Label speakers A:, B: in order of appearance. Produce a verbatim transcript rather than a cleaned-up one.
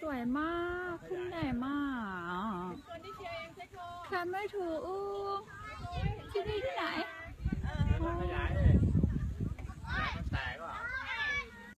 A: วยมากขึ้นใหญ่มากคันไม่ถูกที่นี่ที่ไหน